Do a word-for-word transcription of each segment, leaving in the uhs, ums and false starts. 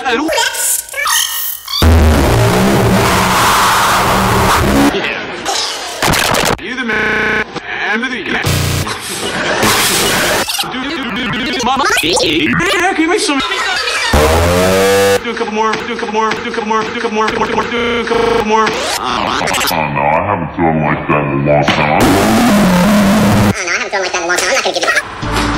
You the man, and the yeah. Yeah, can you make some? Do a couple more. Do a couple more. Do a couple more. Do a couple more. Do a couple more. Do a couple more. Oh no, I haven't done like that in a long time. Oh no, I haven't done like that in a long time. I'm not gonna give it.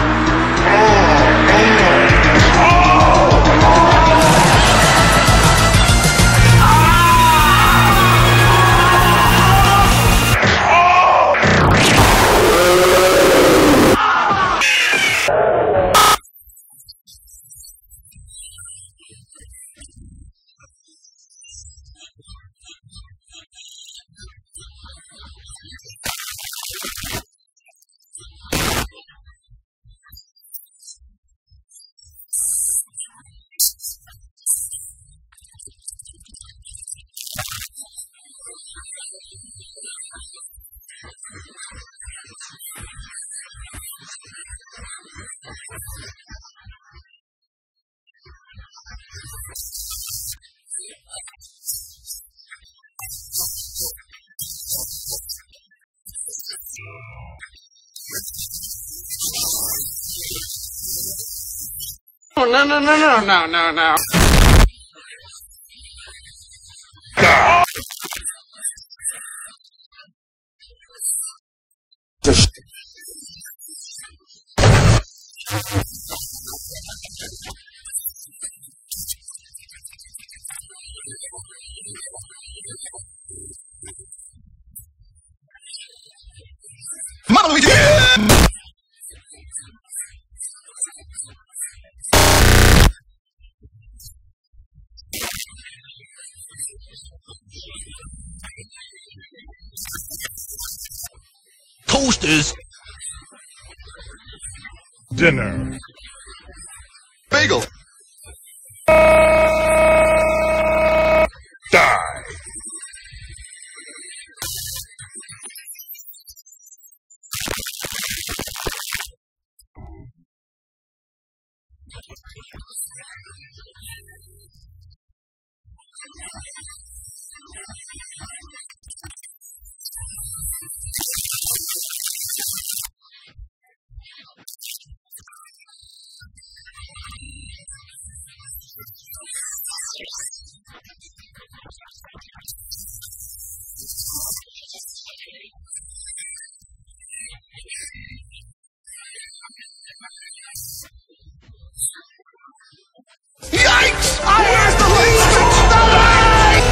Oh, no, no, no, no, no, no, no. Mother, we did. Toasters. Dinner. Bagel. Die. Yikes! I have the least die!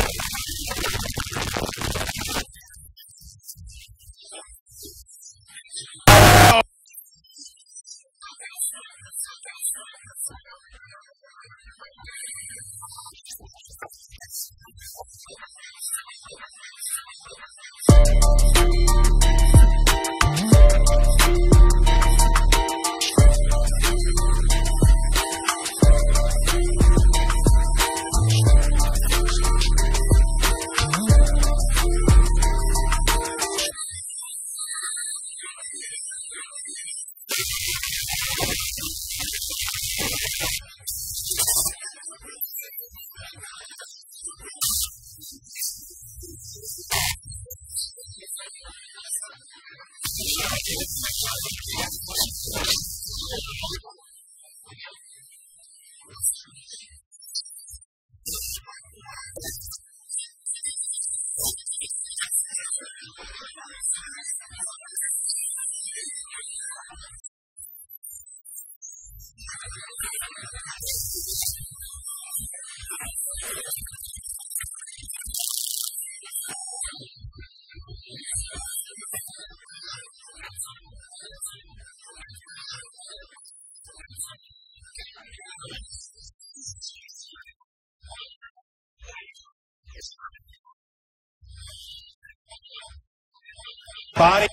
Body.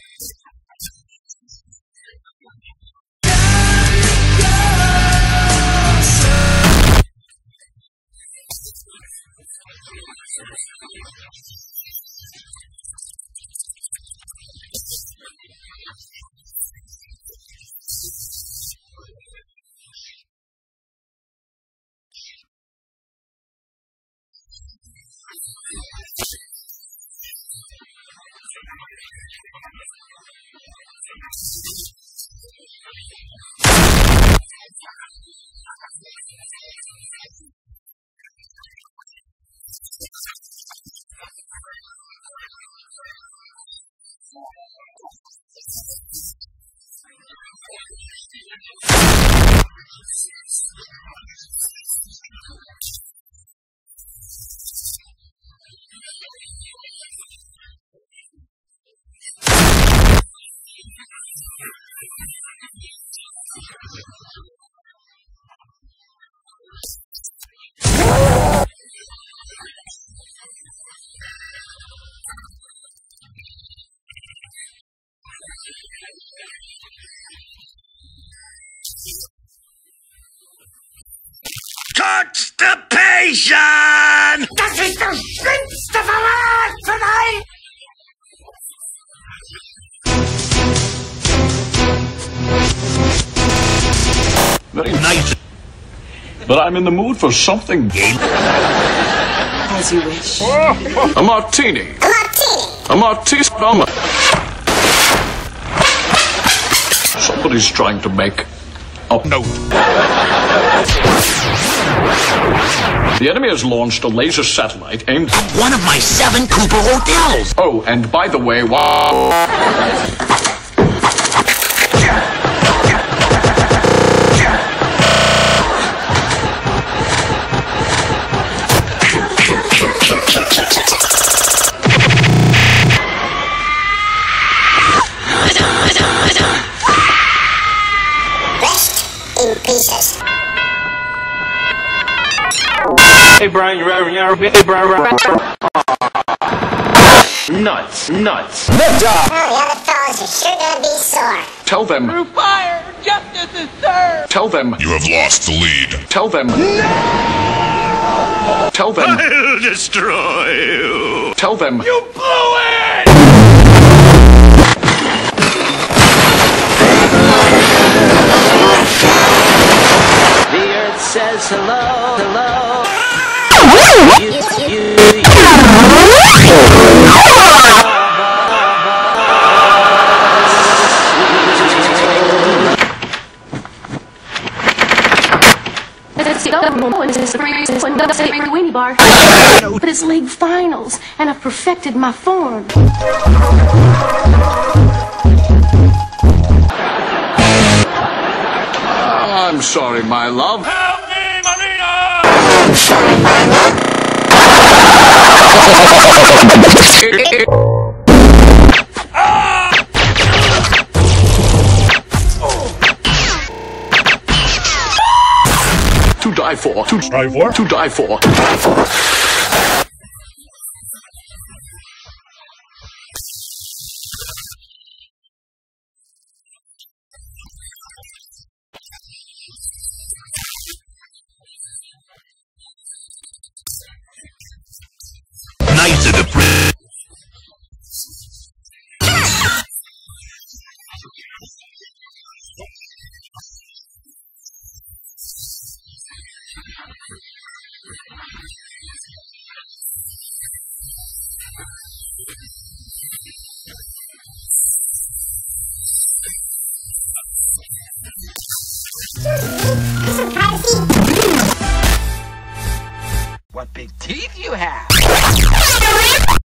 Constipation! Das ist das schlimmste Verrat von allen! Very nice. But I'm in the mood for something gay. As you wish. A martini. A martini. A martini. Spama. Somebody's trying to make a note. The enemy has launched a laser satellite aimed at One of my seven Cooper hotels! Oh, and by the way, wow. Rest in pieces. Hey Brian, you ready? Hey Brian, nuts, nuts. Oh, the other fellas are sure gonna be sore. Tell them. Through fire, justice is served. Tell them. You have lost the lead. Tell them. No! Tell them. I'll destroy you! Tell them. You blew it! The earth says hello, hello. You, you, you. It's the spring when Doug State Weenie Bar. But it's league finals, and I've perfected my form. I'm sorry, my love. Help me, Marina! To die for. To die for. To die for. Nice of the prince. What big teeth you have!